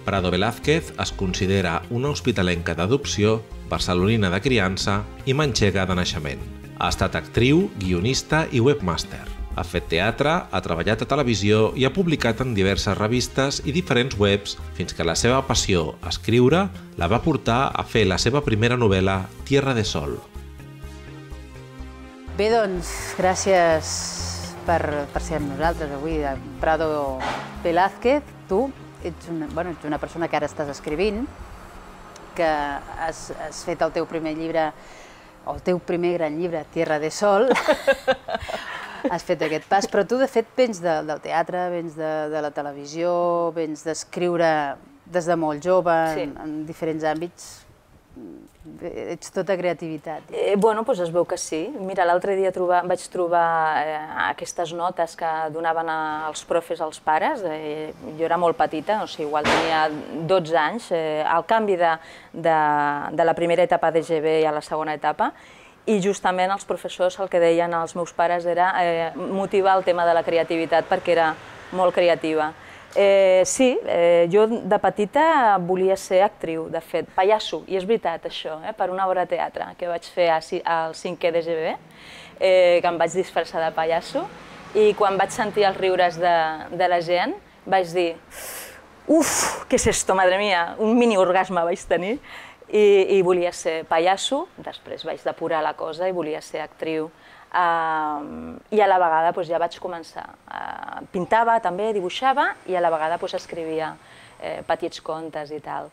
Prado Velázquez es considera una hospitalenca d'adopció, barcelonina de criança i manxega de naixement. Ha estat actriu, guionista i webmaster. Ha fet teatre, ha treballat a televisió i ha publicat en diverses revistes i diferents webs fins que la seva passió a escriure la va portar a fer la seva primera novel·la Tierra de Sol. Bé, doncs, gràcies per ser amb nosaltres avui, Prado Velázquez. Tu ets una persona que ara estàs escrivint, que has fet el teu primer llibre, o el teu primer gran llibre, Tierra de Sol. Has fet aquest pas, però tu de fet vens del teatre, vens de la televisió, vens d'escriure des de molt jove, en diferents àmbits. Ets tota creativitat. Bueno, doncs es veu que sí. Mira, l'altre dia vaig trobar aquestes notes que donaven els profes als pares. Jo era molt petita, o sigui, igual tenia 12 anys, al canvi de la primera etapa d'EGB a la segona etapa, i justament els professors el que deien als meus pares era motivar el tema de la creativitat perquè era molt creativa. Sí, jo de petita volia ser actriu, de fet, pallasso, i és veritat això, per una obra de teatre que vaig fer al 5è d'EGB, que em vaig disfressar de pallasso, i quan vaig sentir els riures de la gent vaig dir «Uf, què és esto, madre mía!», un mini orgasme vaig tenir. I volia ser pallasso, després vaig depurar la cosa i volia ser actriu. I a la vegada ja vaig començar. Pintava també, dibuixava, i a la vegada escrivia petits contes i tal.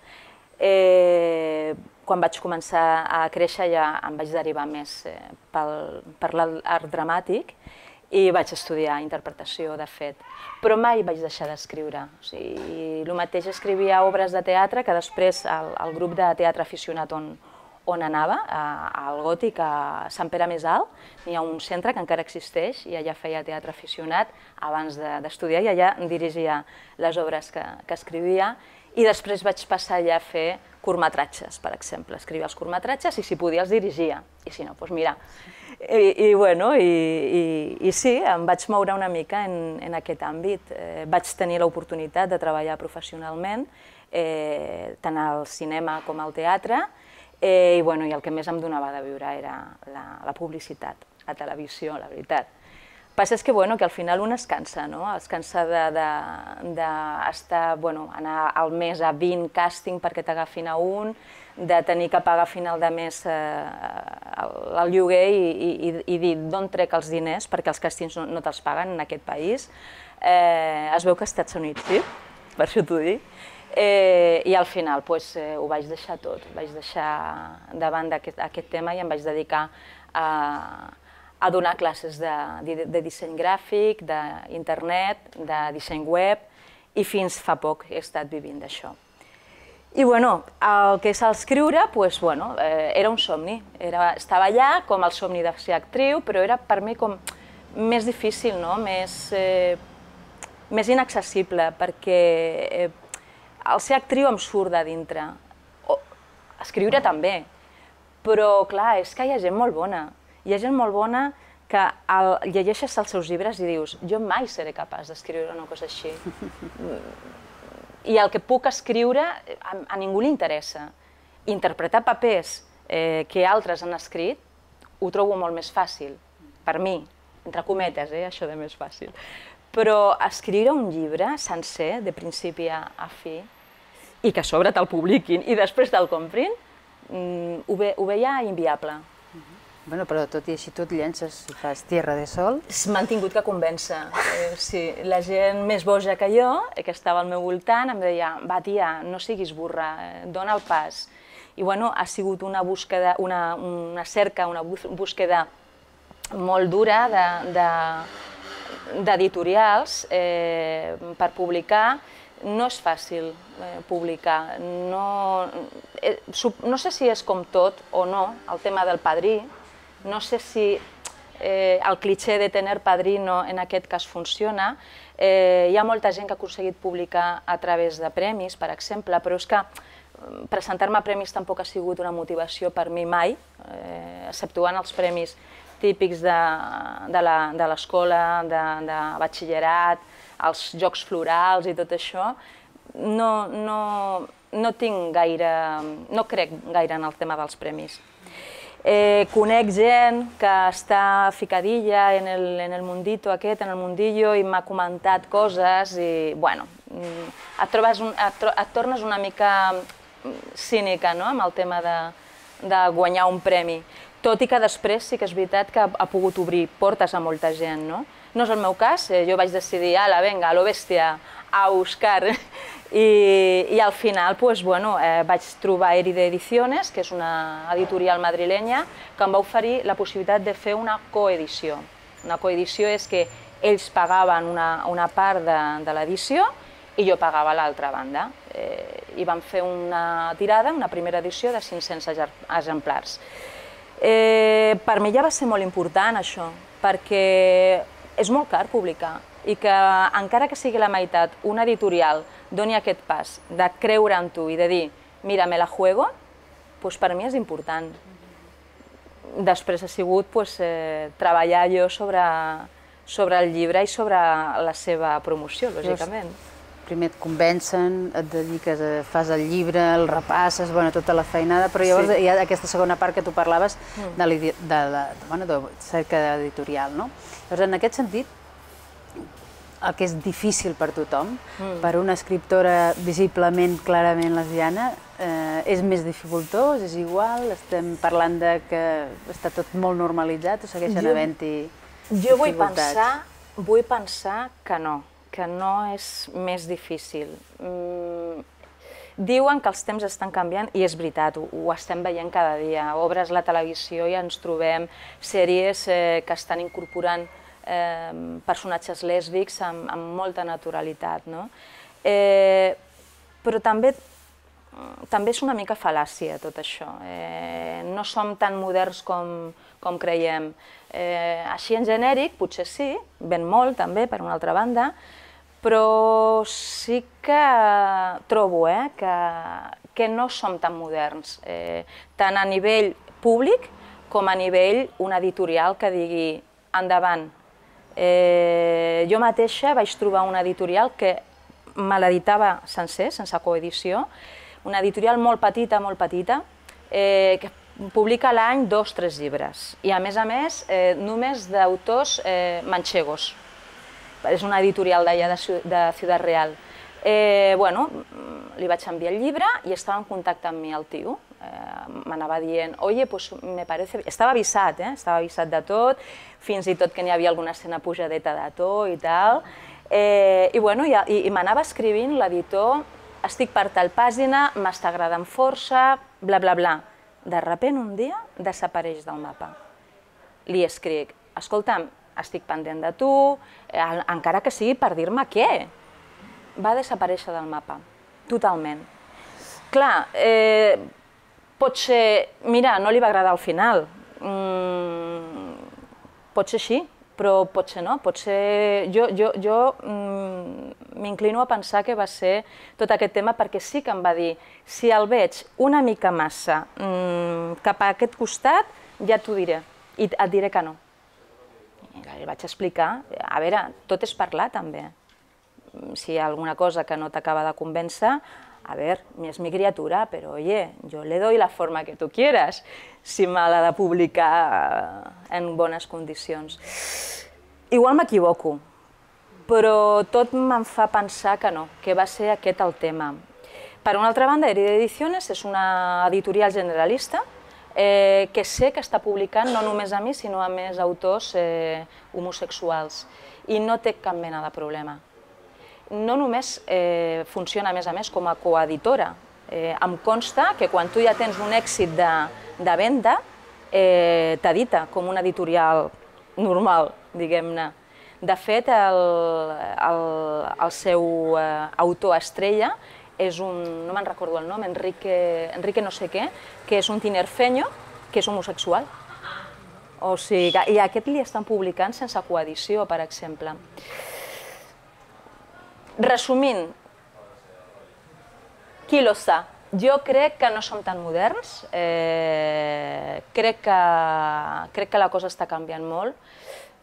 Quan vaig començar a créixer ja em vaig derivar més per l'art dramàtic i vaig estudiar interpretació, de fet. Però mai vaig deixar d'escriure. El mateix escrivia obres de teatre que després el grup de teatre aficionat on anava, al Gòtic, a Sant Pere Més Alt, hi ha un centre que encara existeix i allà feia teatre aficionat abans d'estudiar i allà dirigia les obres que escrivia. I després vaig passar allà a fer curtmetratges, per exemple. Escrivia els curtmetratges i si podia els dirigia. I si no, doncs mira. I sí, em vaig moure una mica en aquest àmbit. Vaig tenir l'oportunitat de treballar professionalment, tant al cinema com al teatre, i el que més em donava de viure era la publicitat, la televisió, la veritat. El que passa és que al final un es cansa, no? Es cansa d'anar al mes a 20 càsting perquè t'agafin a un, de tenir que pagar a final de mes el lloguer i dir d'on trec els diners perquè els càstings no te'ls paguen en aquest país. Es veu que als Estats Units, sí? Per això t'ho dic. I al final ho vaig deixar tot, vaig deixar de banda aquest tema i em vaig dedicar a donar classes de disseny gràfic, d'internet, de disseny web, i fins fa poc he estat vivint d'això. I el que és escriure, era un somni. Estava allà com el somni de ser actriu, però era per mi com més difícil, més inaccessible, perquè el ser actriu em surt de dintre. Escriure també, però clar, és que hi ha gent molt bona. Hi ha gent molt bona que llegeixes els seus llibres i dius jo mai seré capaç d'escriure una cosa així. I el que puc escriure a ningú li interessa. Interpretar papers que altres han escrit ho trobo molt més fàcil, per mi, entre cometes, això de més fàcil. Però escriure un llibre sencer, de principi a fi, i que a sobre te'l publiquin i després te'l comprin, ho veia inviable. Però tot i així tu et llences i fas Tierra de Sol. M'han tingut que convèncer. La gent més boja que jo, que estava al meu voltant, em deia va tia, no siguis burra, dona el pas. I ha sigut una cerca, una búsqueda molt dura d'editorials per publicar. No és fàcil publicar. No sé si és com tot o no, el tema del padrí. No sé si el cliché de tener padrino en aquest cas funciona. Hi ha molta gent que ha aconseguit publicar a través de premis, per exemple, però és que presentar-me a premis tampoc ha sigut una motivació per mi mai, exceptuant els premis típics de l'escola, de batxillerat, els jocs florals i tot això. no tinc gaire... no crec gaire en el tema dels premis. Conec gent que està ficadilla en el mundito aquest, en el mundillo, i m'ha comentat coses i, bueno, et tornes una mica cínica amb el tema de guanyar un premi. Tot i que després sí que és veritat que ha pogut obrir portes a molta gent, no? No és el meu cas, jo vaig decidir, ala, venga, a lo bestia, a buscar. I al final vaig trobar Éride Ediciones, que és una editorial madrilenya, que em va oferir la possibilitat de fer una coedició. Una coedició és que ells pagaven una part de l'edició i jo pagava l'altra banda. I vam fer una tirada, una primera edició de 500 exemplars. Per mi ja va ser molt important això, perquè és molt car publicar i que encara que sigui la meitat una editorial doni aquest pas de creure en tu i de dir mira, me la juego, doncs per mi és important. Després ha sigut treballar jo sobre el llibre i sobre la seva promoció, lògicament. Primer et convencen, et dediques, fas el llibre, el repasses, tota la feinada, però llavors hi ha aquesta segona part que tu parlaves de cerca editorial, no? Llavors, en aquest sentit, el que és difícil per tothom, per una escriptora visiblement, clarament lesbiana, és més dificultós, és igual, estem parlant que està tot molt normalitzat o segueixen havent-hi dificultats? Jo vull pensar que no és més difícil. Diuen que els temps estan canviant i és veritat, ho estem veient cada dia. Obres la televisió i ens trobem sèries que estan incorporant personatges lèsbics amb molta naturalitat. Però també és una mica fal·làcia tot això. No som tan moderns com creiem. Així en genèric, potser sí, ben molt també, per una altra banda, però sí que trobo que no som tan moderns, tant a nivell públic com a nivell una editorial que digui endavant. Jo mateixa vaig trobar una editorial que me l'editava sencer, sense coedició, una editorial molt petita, que publica a l'any 2 o 3 llibres i a més només d'autors manchegos. És una editorial d'allà de Ciudad Real. Li vaig enviar el llibre i estava en contacte amb mi el tio. M'anava dient, oye, pues me parece... Estava avisat de tot, fins i tot que n'hi havia alguna escena pujadeta de to i tal. I m'anava escrivint l'editor, estic per tal pàgina, m'està agradant força, bla, bla, bla. De sobte, un dia, desapareix del mapa. Li escric, escolta'm, estic pendent de tu, encara que sigui per dir-me què. Va desaparèixer del mapa, totalment. Clar, potser, mira, no li va agradar al final. Potser sí, però potser no. Potser jo m'inclino a pensar que va ser tot aquest tema perquè sí que em va dir si el veig una mica massa cap a aquest costat, ja t'ho diré i et diré que no. Li vaig explicar, a veure, tot és parlar també. Si hi ha alguna cosa que no t'acaba de convèncer, a ver, es mi criatura, pero oye, yo le doy la forma que tú quieras, si me l'ha de publicar en bones condicions. Igual m'equivoco, però tot me'n fa pensar que no, que va ser aquest el tema. Per una altra banda, Éride Ediciones és una editorial generalista que sé que està publicant no només a mi, sinó a més autors homosexuals, i no té cap mena de problema. No només funciona, a més, com a coeditora. Em consta que quan tu ja tens un èxit de venda, t'edita com una editorial normal, diguem-ne. De fet, el seu autor estrella és un, no me'n recordo el nom, Enrique no sé què, que és un tinerfeño, que és homosexual. O sigui, i aquest li estan publicant sense coedició, per exemple. Resumint, qui lo sa? Jo crec que no som tan moderns, crec que la cosa està canviant molt,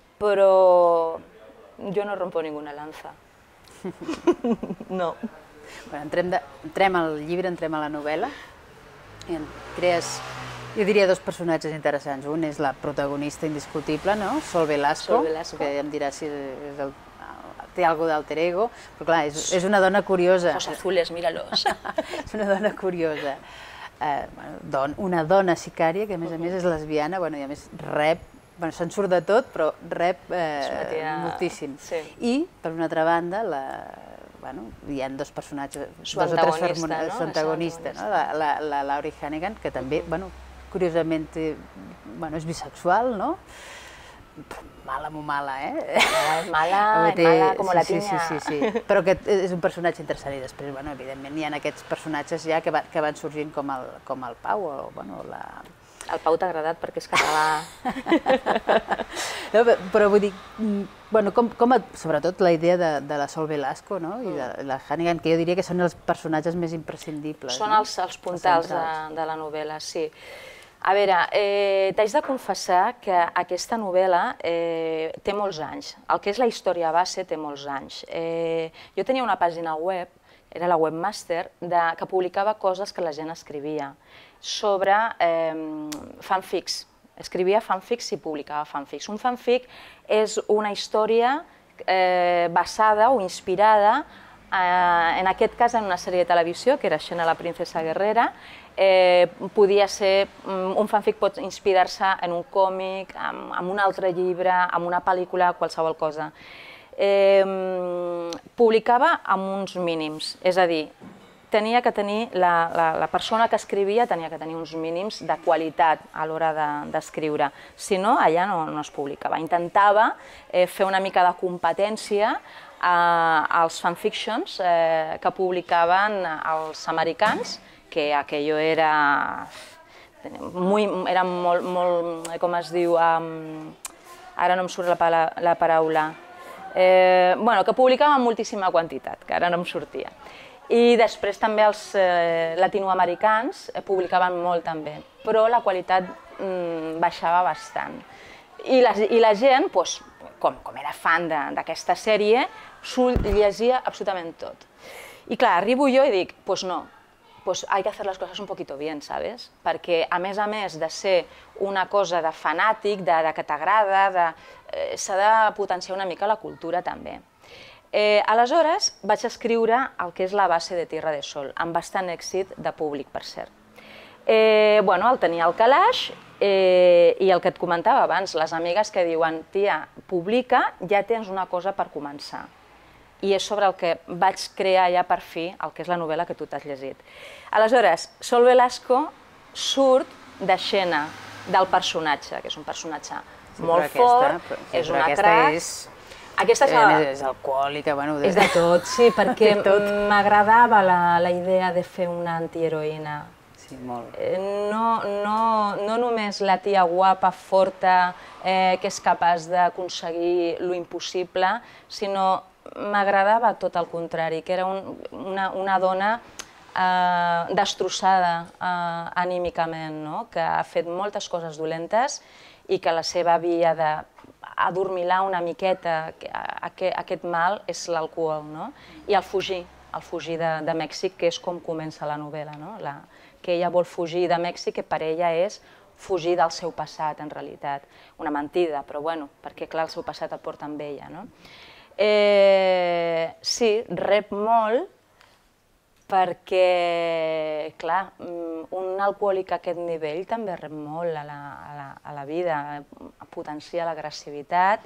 però jo no rompo ninguna lanza. No. Entrem al llibre, entrem a la novel·la, i crees, jo diria, dos personatges interessants. Un és la protagonista indiscutible, no? Sol Velasco, que em dirà si té alguna d'alter ego, però clar, és una dona curiosa. Ojos azules, míralos. És una dona curiosa. Una dona sicària, que a més és lesbiana, i a més rep, se'n surt de tot, però rep moltíssim. I, per una altra banda, hi ha dos personatges, su antagonista, la Laurie Hannigan, que també, curiosament, és bisexual, no? Mala, molt mala, eh? Mala com la tinya. Sí, però que és un personatge interessant i després, evidentment, hi ha aquests personatges ja que van sorgint com el Pau, o la... El Pau t'ha agradat perquè és català. Però vull dir, sobretot la idea de la Sol Velasco i de la Hannigan, que jo diria que són els personatges més imprescindibles. Són els puntals de la novel·la, sí. A veure, t'haig de confessar que aquesta novel·la té molts anys. El que és la història base té molts anys. Jo tenia una pàgina web, era la Webmaster, que publicava coses que la gent escrivia sobre fanfics. Escrivia fanfics i publicava fanfics. Un fanfic és una història basada o inspirada, en aquest cas, en una sèrie de televisió, que era Xena la princesa guerrera. Podia ser, un fanfic pot inspirar-se en un còmic, en un altre llibre, en una pel·lícula, qualsevol cosa. Publicava amb uns mínims, és a dir, tenia que tenir, la persona que escrivia tenia que tenir uns mínims de qualitat a l'hora d'escriure, si no, allà no es publicava. Intentava fer una mica de competència als fanfictions que publicaven els americans, que aquello era molt, com es diu, ara no em surt la paraula, que publicaven moltíssima quantitat, que ara no em sortia. I després també els latinoamericans publicaven molt també, però la qualitat baixava bastant. I la gent, com era fan d'aquesta sèrie, s'ho llegia absolutament tot. I clar, arribo jo i dic, no, hay que hacer las cosas un poquito bien, ¿sabes? Perquè, a més de ser una cosa de fanàtic, que t'agrada, s'ha de potenciar una mica la cultura també. Aleshores vaig escriure el que és la base de Tierra de Sol, amb bastant èxit de públic, per cert. El tenia al calaix i el que et comentava abans, les amigues que diuen, tia, publica, ja tens una cosa per començar. I és sobre el que vaig crear ja per fi el que és la novel·la que tu t'has llegit. Aleshores, Sol Velasco surt de Xena, del personatge, que és un personatge molt fort, és una crac. Aquesta és alcohòlica, és de tot, sí, perquè m'agradava la idea de fer una antiheroïna. Sí, molt. No només la tia guapa, forta, que és capaç d'aconseguir lo impossible, sinó m'agradava tot el contrari, que era una dona destrossada anímicament, que ha fet moltes coses dolentes i que la seva via d'adormilar una miqueta aquest mal és l'alcohol. I el fugir de Mèxic, que és com comença la novel·la, que ella vol fugir de Mèxic, que per ella és fugir del seu passat, en realitat. Una mentida, però bueno, perquè clar, el seu passat el porta amb ella. Sí, rep molt perquè, clar, un alcohòlic a aquest nivell també rep molt a la vida, potencia l'agressivitat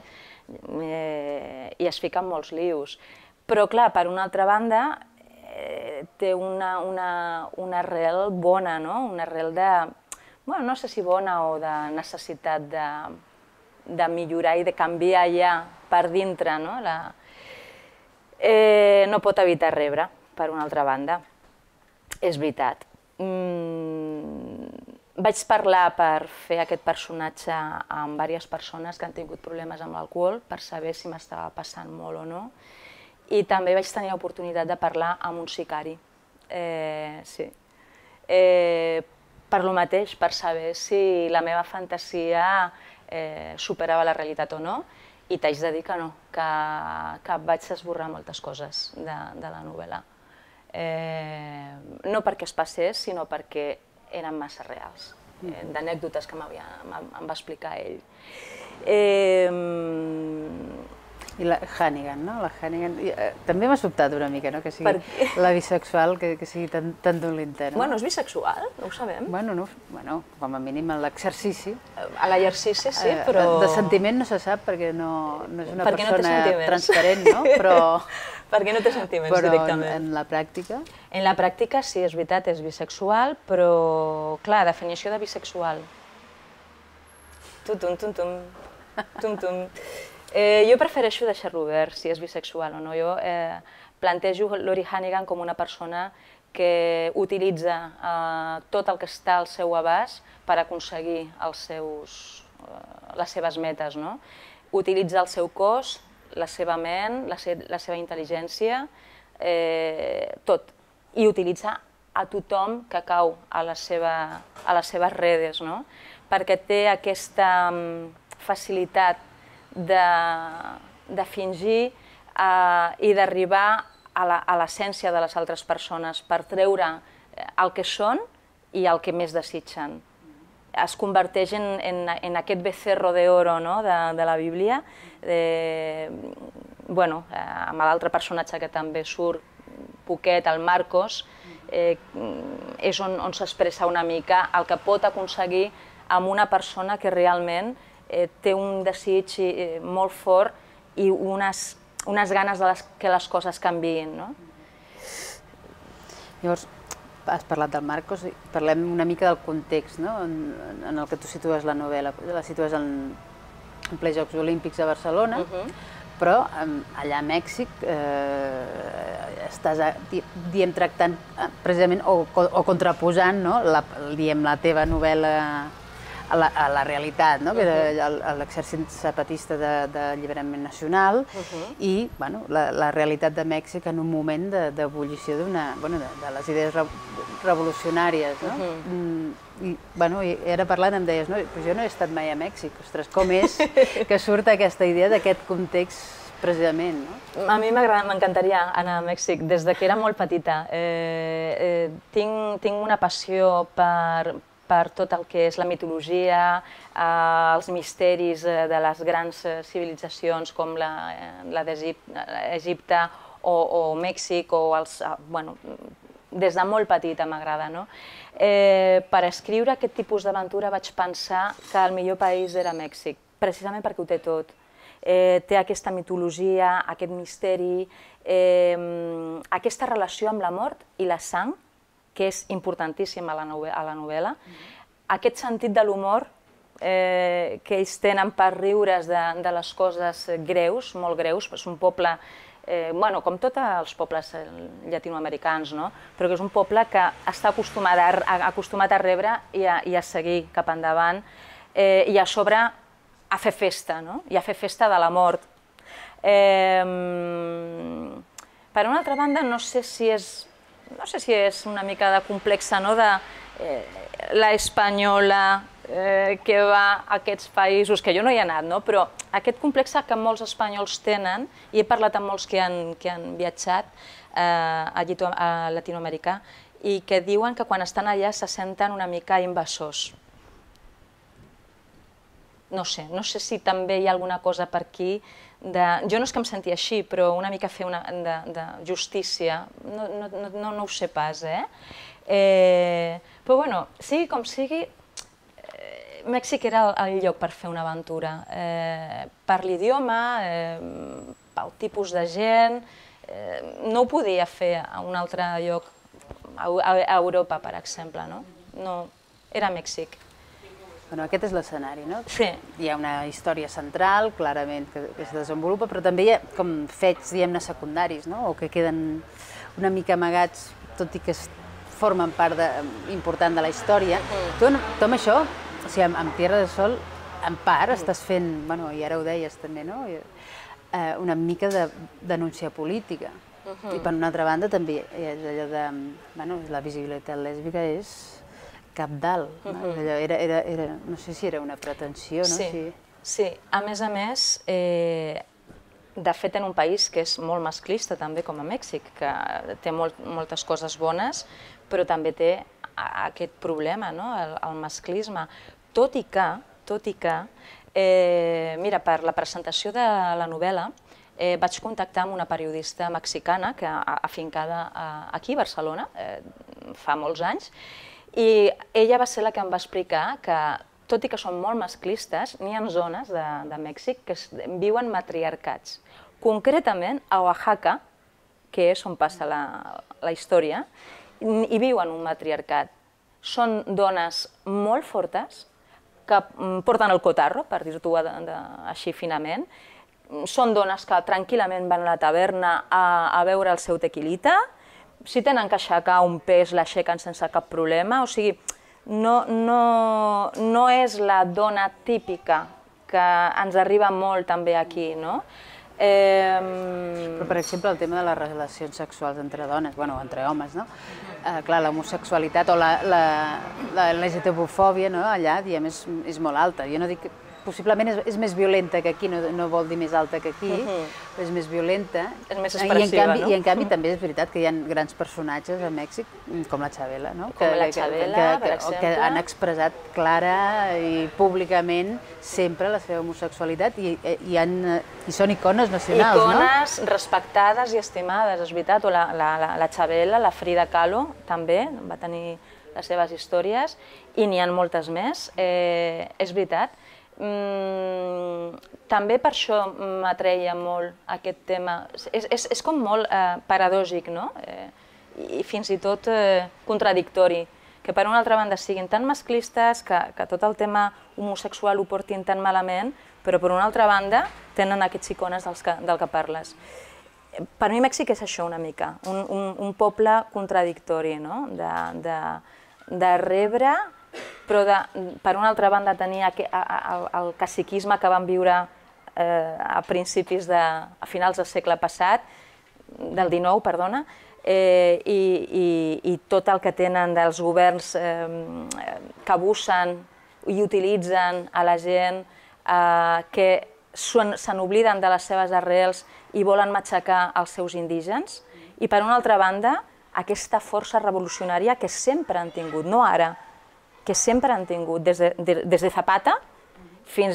i es fica en molts lius. Però, clar, per una altra banda, té una arrel bona, una arrel de, no sé si bona o de necessitat de millorar i de canviar ja per dintre. No pot evitar rebre, per una altra banda. És veritat. Vaig parlar per fer aquest personatge amb diverses persones que han tingut problemes amb l'alcohol per saber si m'estava passant molt o no. I també vaig tenir l'oportunitat de parlar amb un sicari. Sí. Per lo mateix, per saber si la meva fantasia superava la realitat o no. I t'haig de dir que no, que vaig esborrar moltes coses de la novel·la. No perquè es passés, sinó perquè eren massa reals, d'anècdotes que em va explicar ell. I la Hannigan, no? La Hannigan... També m'ha sobtat una mica, no?, que sigui la bisexual, que sigui tan dolenta, no? Bueno, és bisexual, no ho sabem. Bueno, com a mínim en l'exercici. A l'exercici sí, però... De sentiment no se sap perquè no és una persona transparent, no? Però... Perquè no té sentiments directament. Però en la pràctica? En la pràctica sí, és veritat, és bisexual, però, clar, definició de bisexual. Tum-tum. Jo prefereixo deixar-lo obert, si és bisexual o no. Jo plantejo Lori Hannigan com una persona que utilitza tot el que està al seu abast per aconseguir les seves metes, no? Utilitza el seu cos, la seva ment, la seva intel·ligència, tot. I utilitza a tothom que cau a les seves redes, no? Perquè té aquesta facilitat de fingir i d'arribar a l'essència de les altres persones per treure el que són i el que més desitgen. Es converteix en aquest becerro de oro de la Bíblia. Amb l'altre personatge que també surt poquet, el Marcos, és on s'expressa una mica el que pot aconseguir amb una persona que realment té un desig molt fort i unes ganes que les coses canviïn. Llavors, has parlat del Marcos, parlem una mica del context en el que tu situes la novel·la. La situes en ple Jocs Olímpics a Barcelona, però allà a Mèxic estàs tractant precisament o contraposant la teva novel·la a la realitat, que era l'exèrcit zapatista d'alliberament nacional i la realitat de Mèxic en un moment d'ebullició de les idees revolucionàries. I ara parlant em deies, jo no he estat mai a Mèxic, ostres, com és que surt aquesta idea d'aquest context precisament? A mi m'encantaria anar a Mèxic des que era molt petita. Tinc una passió per tot el que és la mitologia, els misteris de les grans civilitzacions com la d'Egipte o Mèxic, des de molt petita m'agrada. Per escriure aquest tipus d'aventura vaig pensar que el millor país era Mèxic, precisament perquè ho té tot. Té aquesta mitologia, aquest misteri, aquesta relació amb la mort i la sang, que és importantíssim a la novel·la, aquest sentit de l'humor que ells tenen per riure's de les coses greus, molt greus, és un poble, com tots els pobles llatinoamericans, però que és un poble que està acostumat a rebre i a seguir cap endavant i a sobre a fer festa, i a fer festa de la mort. Per una altra banda, no sé si és una mica de complexa, de l'espanyola que va a aquests països, que jo no hi he anat, però aquest complex que molts espanyols tenen, i he parlat amb molts que han viatjat a Latinoamèrica, i que diuen que quan estan allà se senten una mica invasors. No sé si també hi ha alguna cosa per aquí. Jo no és que em senti així, però una mica fer de justícia, no ho sé pas. Però bueno, sigui com sigui, Mèxic era el lloc per fer una aventura. Per l'idioma, pel tipus de gent, no ho podia fer a un altre lloc, a Europa, per exemple. No, era Mèxic. Aquest és l'escenari, no? Sí. Hi ha una història central, clarament, que es desenvolupa, però també hi ha com fets, diguem-ne, secundaris, o que queden una mica amagats, tot i que formen part important de la història. Tu amb això, o sigui, amb Tierra del Sol, en part estàs fent, i ara ho deies també, una mica de denúncia política. I per una altra banda també és allò de la visibilitat lèsbica és cabdal. No sé si era una pretensió, no? Sí. A més, de fet, en un país que és molt masclista també, com a Mèxic, que té moltes coses bones, però també té aquest problema, el masclisme. Tot i que, mira, per la presentació de la novel·la vaig contactar amb una periodista mexicana afincada aquí a Barcelona fa molts anys, i ella va ser la que em va explicar que, tot i que són molt masclistes, n'hi ha zones de Mèxic que viuen matriarcats. Concretament, a Oaxaca, que és on passa la història, hi viuen un matriarcat. Són dones molt fortes, que porten el cotarro, per dir-t'ho així finament. Són dones que tranquil·lament van a la taverna a beure el seu tequilita. Si tenen que aixecar un pes, l'aixequen sense cap problema. O sigui, no és la dona típica que ens arriba molt també aquí, no? Però, per exemple, el tema de les relacions sexuals entre dones, bueno, entre homes, no? Clar, l'homosexualitat o la LGTB-fòbia allà, diguem, és molt alta. Jo no dic que possiblement és més violenta que aquí, no vol dir més alta que aquí, però és més violenta. És més expressiva, no? I en canvi també és veritat que hi ha grans personatges a Mèxic, com la Chabela, no? Com la Chabela, per exemple. Que han expressat clara i públicament sempre la seva homosexualitat i són icones nacionals, no? Icones respectades i estimades, és veritat. O la Chabela, la Frida Kahlo, també va tenir les seves històries, i n'hi ha moltes més, és veritat. També per això m'atreia molt aquest tema. És com molt paradògic, no? I fins i tot contradictori, que per una altra banda siguin tan masclistes, que tot el tema homosexual ho portin tan malament, però per una altra banda tenen aquests icones del que parles. Per mi Mèxic és això una mica, un poble contradictori, no? De rebre, però per una altra banda tenir el caciquisme que van viure a finals del segle passat, del XIX, perdona, i tot el que tenen dels governs que abusen i utilitzen a la gent, que se n'obliden de les seves arrels i volen matxacar els seus indígens, i per una altra banda aquesta força revolucionària que sempre han tingut, no ara, que sempre han tingut, des de Zapata fins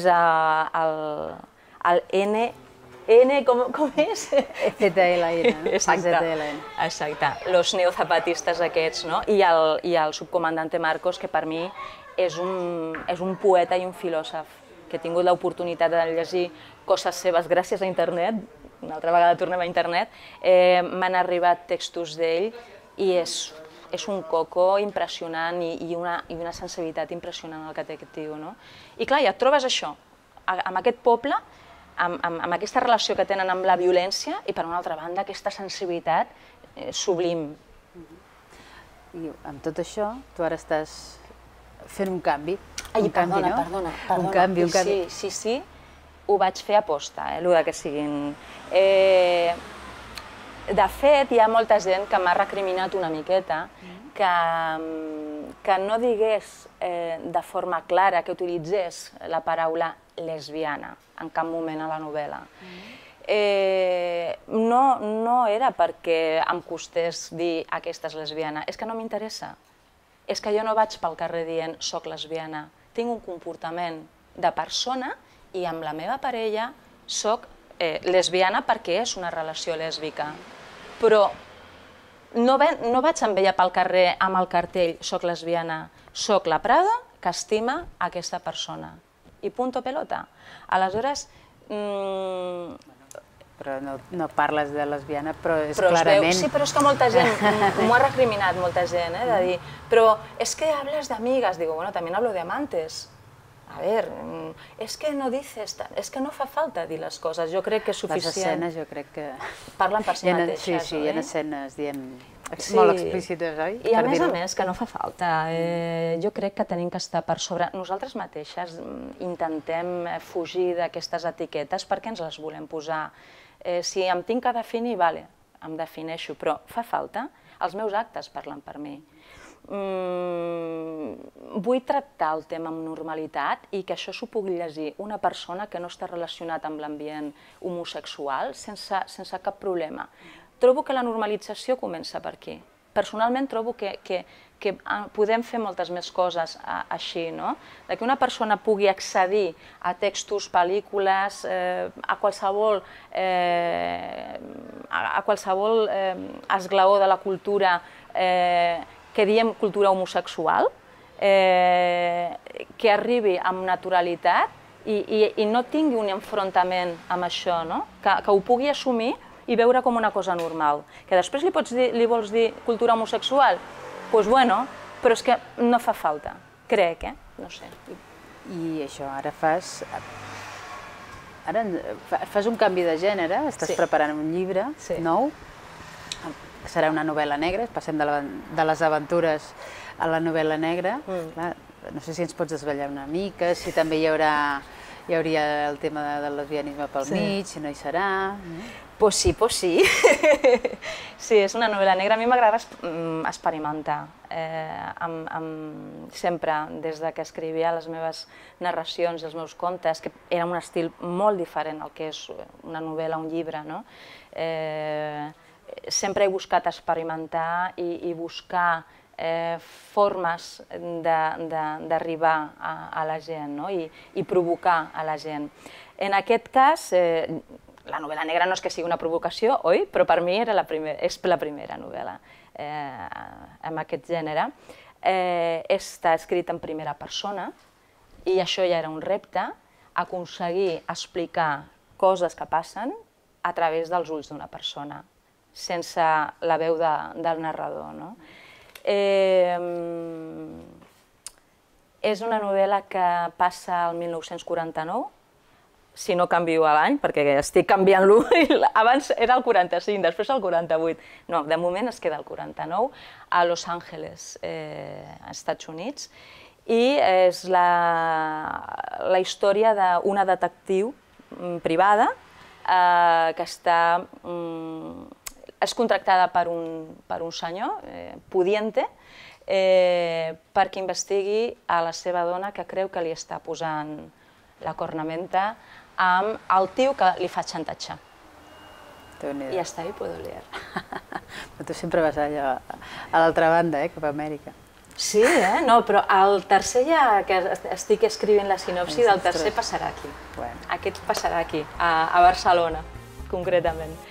al com és? ZLN, no? Exacte, los neozapatistes aquests, no? I el subcomandante Marcos, que per mi és un poeta i un filòsof, que he tingut l'oportunitat de llegir coses seves gràcies a internet, una altra vegada tornem a internet, m'han arribat textos d'ell i és un coco impressionant i una sensibilitat impressionant el que té aquest tio, no? I clar, ja et trobes això, amb aquest poble, amb aquesta relació que tenen amb la violència i, per una altra banda, aquesta sensibilitat sublim. I amb tot això, tu ara estàs fent un canvi. Ai, perdona. Un canvi. Sí, ho vaig fer a posta, el que siguin. De fet, hi ha molta gent que m'ha recriminat una miqueta que no digués de forma clara, que utilitzés la paraula lesbiana en cap moment a la novel·la. No era perquè em costés dir aquesta és lesbiana, és que no m'interessa. És que jo no vaig pel carrer dient soc lesbiana. Tinc un comportament de persona i amb la meva parella soc lesbiana perquè és una relació lèsbica. Però no vaig amb ella pel carrer amb el cartell soc lesbiana, soc la Prada que estima aquesta persona. I punto pelota. Aleshores... Però no parles de lesbiana, però és clarament... Sí, però és que molta gent, m'ho ha recriminat molta gent, de dir, però és que hablas de amigas, digo, bueno, también hablo de amantes. A ver, es que no dices, es que no fa falta dir les coses, jo crec que és suficient. Les escenes jo crec que... Parlen per si mateixes, Sí, hi ha escenes molt explícites, oi? I a més que no fa falta. Jo crec que tenim que estar per sobre. Nosaltres mateixes intentem fugir d'aquestes etiquetes perquè ens les volem posar. Si em tinc que definir, vale, em defineixo, però fa falta. Els meus actes parlen per mi. vull tractar el tema amb normalitat i que això s'ho pugui llegir una persona que no està relacionat amb l'ambient homosexual sense cap problema. Trobo que la normalització comença per aquí. Personalment trobo que podem fer moltes més coses així, que una persona pugui accedir a textos, pel·lícules, a qualsevol esglaó de la cultura que diem cultura homosexual, que arribi amb naturalitat i no tingui un enfrontament amb això, que ho pugui assumir i veure com una cosa normal. Que després li vols dir cultura homosexual? Doncs bueno, però és que no fa falta, crec, no sé. I això, ara fas un canvi de gènere, estàs preparant un llibre nou, serà una novel·la negra, passem de les aventures a la novel·la negra. No sé si ens pots desvetllar una mica, si també hi hauria el tema del lesbianisme pel mig, si no hi serà... Pues sí. Sí, és una novel·la negra. A mi m'agrada experimentar. Sempre, des que escrivia les meves narracions, els meus contes, que era un estil molt diferent al que és una novel·la, un llibre, sempre he buscat experimentar i buscar formes d'arribar a la gent i provocar a la gent. En aquest cas, la novel·la negra no és que sigui una provocació, oi? Però per mi és la primera novel·la en aquest gènere. Està escrit en primera persona i això ja era un repte, aconseguir explicar coses que passen a través dels ulls d'una persona, sense la veu del narrador. És una novel·la que passa al 1949, si no canvio l'any, perquè estic canviant-lo, abans era el 45, després el 48. No, de moment es queda el 49, a Los Angeles, als Estats Units, i és la història d'una detectiu privada que és contractada per un senyor, pudiente, perquè investigui a la seva dona que creu que li està posant la cornamenta amb el tio que li fa xantatge. I hasta ahí puedo leer. Però tu sempre vas allà a l'altra banda, cap a Amèrica. Sí, no, però el tercer ja que estic escrivint la sinopsi del tercer passarà aquí. Aquest passarà aquí, a Barcelona, concretament.